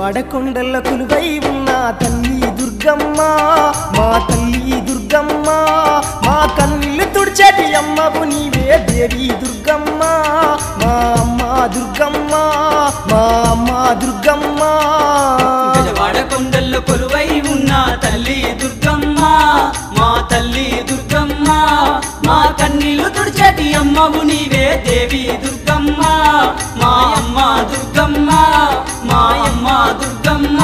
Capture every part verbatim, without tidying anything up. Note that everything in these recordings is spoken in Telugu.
బెజవాడ కొండల కొలువై ఉన్న తల్లి దుర్గమ్మ మా తల్లి దుర్గమ్మ మా కన్నీళ్లు తుడిచేటి అమ్మవు నీవే దేవి దుర్గమ్మ మా అమ్మ దుర్గమ్మ మా అమ్మ దుర్గమ్మ బెజవాడ కొండల కొలువై ఉన్న తల్లి దుర్గమ్మ మా తల్లి దుర్గమ్మ మా కన్నీళ్లు తుడిచేటి అమ్మవు నీవే దేవి దుర్గమ్మ మా అమ్మ దుర్గమ్మ మా అమ్మ దుర్గమ్మ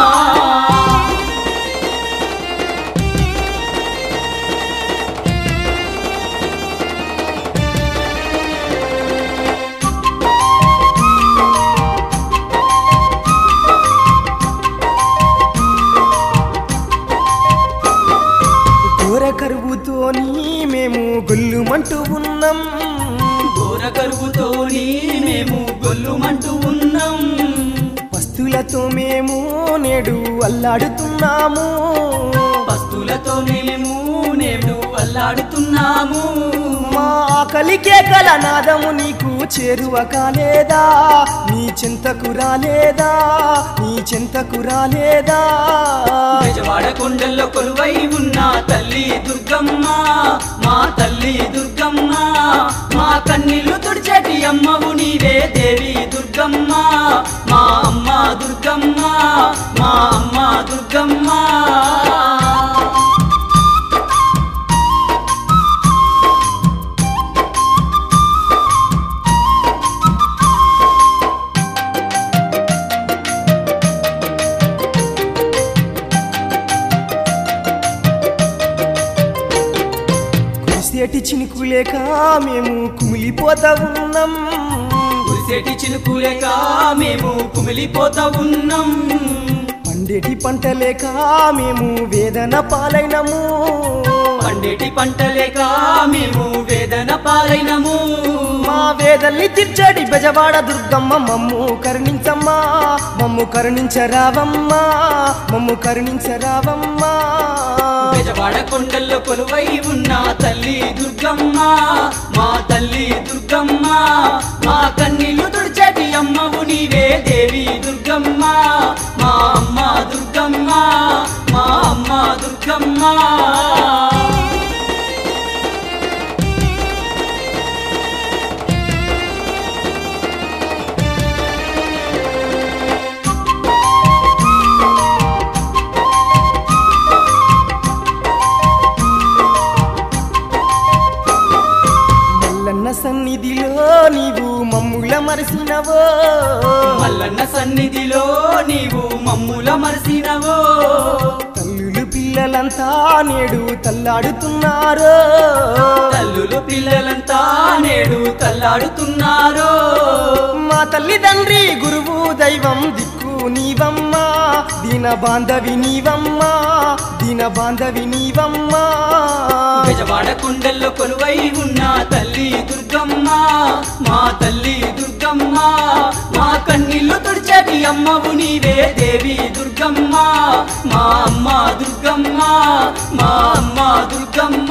ఘోర కరువుతోని మేము గొల్లుమంటూ ఉన్నాం ఘోర కరువుతోని మేము గొల్లుమంటూ ఉన్నాం పస్తులతో మేము నేడు అల్లాడుతున్నాము పస్తులతో మేము నేడు అల్లాడుతున్నాము మా ఆకలికే గల నాదము నీకు చేరువ కాలేదా నీ చింతకు రాలేదా నీ చింతకు రాలేదా బెజవాడ కొండల్లో కొలువై ఉన్న తల్లి దుర్గమ్మ మా తల్లి దుర్గమ్మ మా కన్నీళ్లు తుడిచేటి అమ్మవు నీవే దేవి దుర్గమ్మ మా అమ్మ దుర్గమ్మ మా అమ్మ దుర్గమ్మ కురిసేటి చినుకులేక మేము కుమిలిపోతా ఉన్నాం కురిసేటి చినుకులేక మేము కుమిలిపోతా ఉన్నాం పండేటి పంటలేక మేము వేదన పాలైనము పండేటి పంటలేక మేము వేదన పాలైనము మా వేదల్ని తీర్చడి బెజవాడ దుర్గమ్మ మమ్ము కరుణించమ్మా మమ్ము కరుణించరావమ్మా మమ్ము కరుణించరావమ్మా బెజవాడ కొండల్లో కొలువై ఉన్న తల్లి దుర్గమ్మ మా తల్లి దుర్గమ్మ మా కన్నీళ్లు తుడిచేటి అమ్మవు నీవే దేవి దుర్గమ్మ మా అమ్మ దుర్గమ్మ మా అమ్మ దుర్గమ్మ మల్లన్న సన్నిధిలో నీవు మమ్ముల మరసినవో మల్లన్న సన్నిధిలో నీవు మమ్ముల మరసినవో తల్లులు పిల్లలంతా నేడు తల్లాడుతున్నారు తల్లులు పిల్లలంతా నేడు తల్లాడుతున్నారు మా తల్లి తండ్రి గురువు దైవం దిక్కు నీవమ్మా దీన బాంధవి నీవమ్మా దీన బాంధవి నీవమ్మా బెజవాడ కొండల్లో కొలువై ఉన్న తల్లి దుర్గమ్మ మా తల్లి దుర్గమ్మ మా కన్నీళ్లు తుడిచేటి అమ్మవు నీవే దేవి దుర్గమ్మ మా అమ్మ దుర్గమ్మ మా అమ్మ దుర్గమ్మ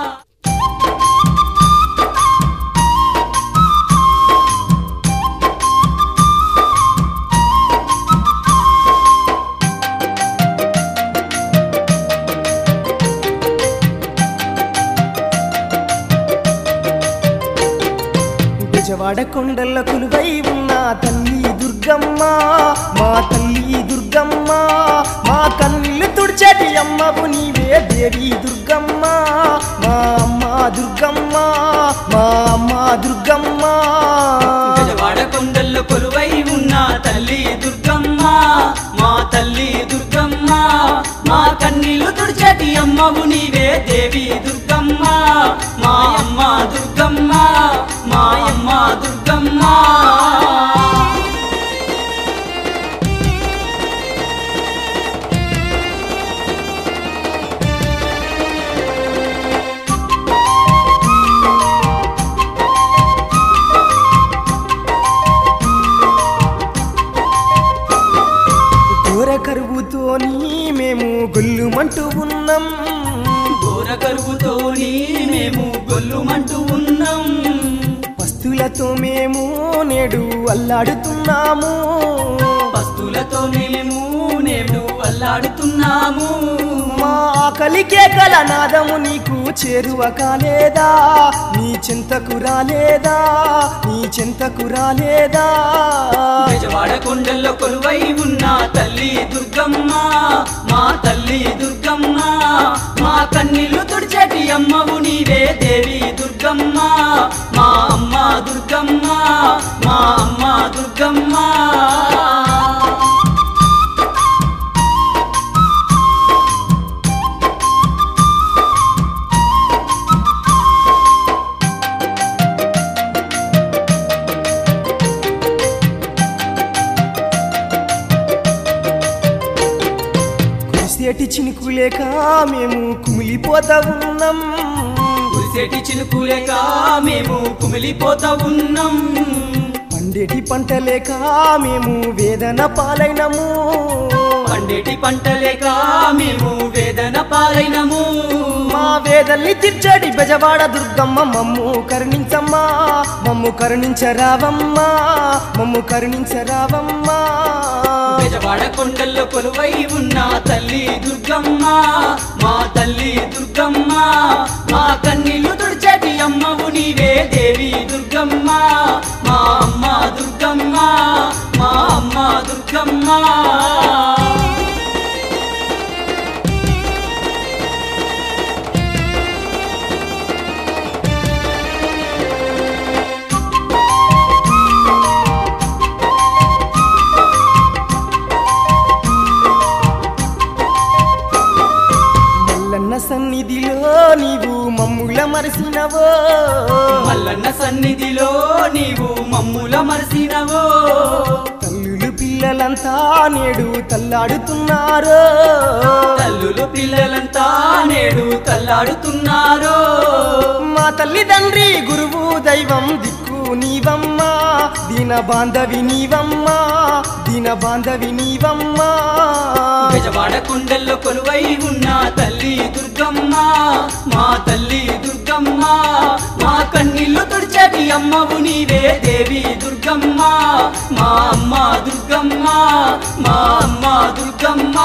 బెజవాడ కొండల కొలువై ఉన్న తల్లి దుర్గమ్మ మా తల్లి దుర్గమ్మ మా కన్నీళ్లు తుడిచేటి అమ్మవు నీవే దేవి దుర్గమ్మ మా అమ్మ దుర్గమ్మ మా అమ్మ దుర్గమ్మ బెజవాడ కొండల్లో కొలువై ఉన్న తల్లి దుర్గమ్మ మా తల్లి దుర్గమ్మ మా కన్నీళ్లు తుడిచేటి అమ్మవు నీవే దేవి దుర్గమ్మ మా అమ్మ దుర్గమ్మ మా అమ్మ దుర్గమ్మ ఘోర కరువుతోని మేము గొల్లుమంటూ ఉన్నాం ఘోర కరువుతోని మేము గొల్లుమంటూ ఉన్నాం పస్తులతో మేము నేడు అల్లాడుతున్నాము పస్తులతో మేము అల్లాడుతున్నాము మా ఆకలి కేకల నాదము నీకు చేరువ కాలేదా నీ చింతకు రాలేదా నీ చింతకు రాలేదా బెజవాడ కొండల్లో కొలువై ఉన్న తల్లి దుర్గమ్మ మా తల్లి దుర్గమ్మ మా కన్నీళ్లు తుడిచేటి అమ్మవు నీవే దేవి దుర్గమ్మ మా అమ్మ దుర్గమ్మ మా అమ్మ దుర్గమ్మ కురిసేటి చినుకులేక మేము కుమిలిపోతా ఉన్నాం కురిసేటి చినుకులేక మేము కుమిలిపోతా ఉన్నాం పండేటి పంటలేక మేము వేదన పాలైనము పండేటి పంటలేక మేము వేదన పాలైనము మా వేదల్ని తీర్చడి బెజవాడ దుర్గమ్మ మమ్ము కరుణించమ్మా మమ్ము కరుణించరావమ్మా మమ్ము కరుణించరావమ్మా బెజవాడ కొండల్లో కొలువై ఉన్న తల్లి దుర్గమ్మ మా తల్లి దుర్గమ్మ మా కన్నీళ్లు తుడిచేటి అమ్మవు నీవే దేవి దుర్గమ్మ మా అమ్మ దుర్గమ్మ మా అమ్మ దుర్గమ్మ సన్నిధిలో నీవు మమ్ముల మరసినవో మల్లన్న సన్నిధిలో నీవు మమ్ముల మరసినవో తల్లులు పిల్లలంతా నేడు తల్లాడుతున్నారు తల్లులు పిల్లలంతా నేడు తల్లాడుతున్నారు మా తల్లి తండ్రి గురువు దైవం దిక్కు నీవమ్మా దీన బాంధవి నీవమ్మా దీన బాంధవి నీవమ్మా బెజవాడ కొండల్లో కొలువై ఉన్న తల్లి దుర్గమ్మ మా తల్లి దుర్గమ్మ మా కన్నీళ్లు తుడిచేటి అమ్మవు నీవే దేవి దుర్గమ్మ మా అమ్మ దుర్గమ్మ మా అమ్మ దుర్గమ్మ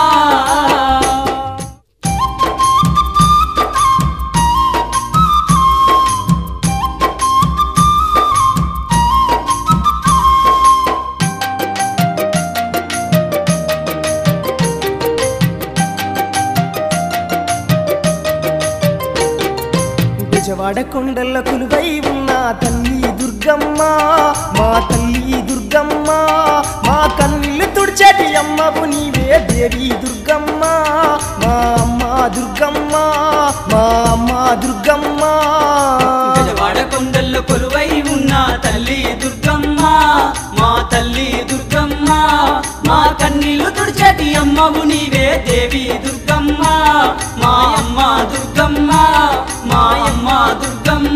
బెజవాడ కొండల కొలువై ఉన్న తల్లి దుర్గమ్మ మా తల్లి దుర్గమ్మ మా కన్నీళ్లు తుడిచేటి అమ్మవు నీవే దేవి దుర్గమ్మ మా అమ్మ దుర్గమ్మ మా అమ్మ దుర్గమ్మ బెజవాడ కొండల్లో కొలువై ఉన్న తల్లి దుర్గమ్మ మా తల్లి దుర్గమ్మ మా కన్నీళ్లు తుడిచేటి అమ్మవు నీవే దేవి దుర్గమ్మ మా అమ్మ దుర్గమ్మ మా అమ్మ దుర్గమ్మ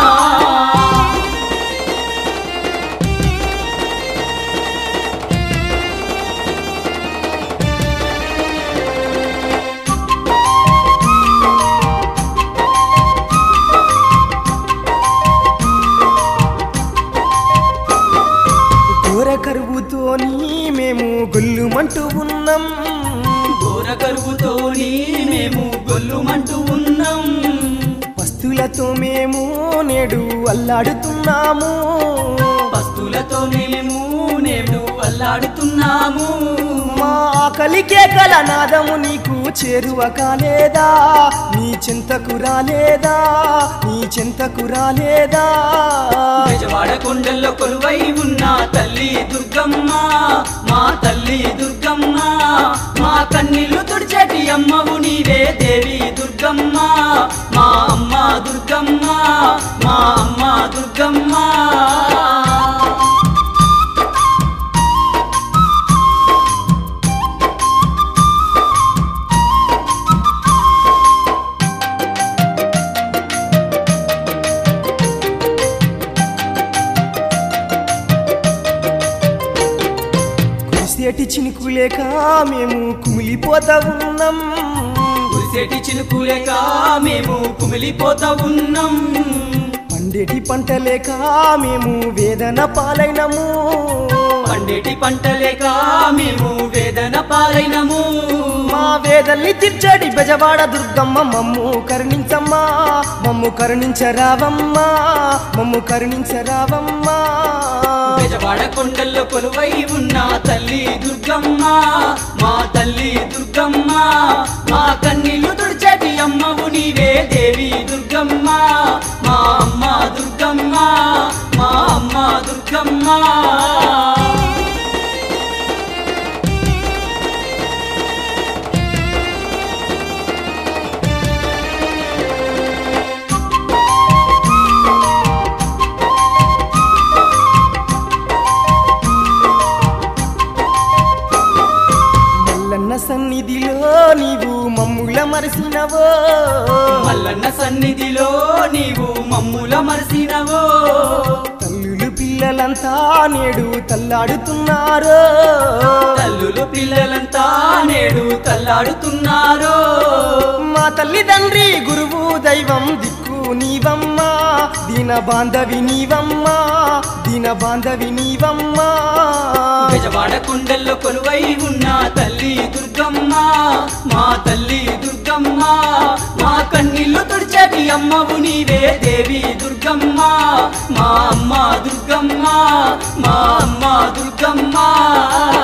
ఘోర కరువుతోని మేము గొల్లుమంటూ ఉన్నాం ఘోర కరువుతోని మేము గొల్లుమంటూ ఉన్నాం పస్తులతో మేము నేడు అల్లాడుతున్నాము పస్తులతో మేము నేడు అల్లాడుతున్నాము మా ఆకలి కేకల నాదము నీకు చేరువ కాలేదా నీ చింతకు రాలేదా నీ చింతకు రాలేదా బెజవాడ కొండల్లో కొలువై ఉన్న తల్లి దుర్గమ్మ మా తల్లి దుర్గమ్మ మా కన్నీళ్లు తుడిచేటి అమ్మవు నీవే దేవి దుర్గమ్మ మా అమ్మ దుర్గమ్మ మా అమ్మ దుర్గమ్మ కురిసేటి చినుకులేక మేము కుమిలిపోతా ఉన్నాం కురిసేటి చినుకులేక మేము కుమిలిపోతా ఉన్నాం పండేటి పంటలేక మేము వేదన పాలైనము పండేటి పంటలేక మేము వేదన పాలైనము మా పేదల్ని తీర్చడి బెజవాడ దుర్గమ్మ మమ్ము కరుణించమ్మా మమ్ము కరుణించరావమ్మా మమ్ము కరుణించరావమ్మా బెజవాడ కొండల్లో కొలువై ఉన్న తల్లి దుర్గమ్మ మా తల్లి దుర్గమ్మ మా కన్నీళ్లు తుడిచేటి అమ్మవు నీవే దేవి దుర్గమ్మ మా అమ్మ దుర్గమ్మ మా అమ్మ దుర్గమ్మ మల్లన్న సన్నిధిలో నీవు మమ్ముల మరసినవో మల్లన్న సన్నిధిలో నీవు మమ్ముల మరసినవో తల్లులు పిల్లలంతా నేడు తల్లాడుతున్నారు తల్లులు పిల్లలంతా నేడు తల్లాడుతున్నారు మా తల్లి తండ్రి గురువు దైవం దిక్కు నీవమ్మా దీన బాంధవి నీవమ్మా దీన బాంధవి నీవమ్మా బెజవాడ కొండల్లో కొలువై ఉన్న తల్లి దుర్గమ్మ మా తల్లి దుర్గమ్మ మా కన్నీళ్లు తుడిచేటి అమ్మవు నీవే దేవి దుర్గమ్మ మా అమ్మ దుర్గమ్మ మా అమ్మ దుర్గమ్మ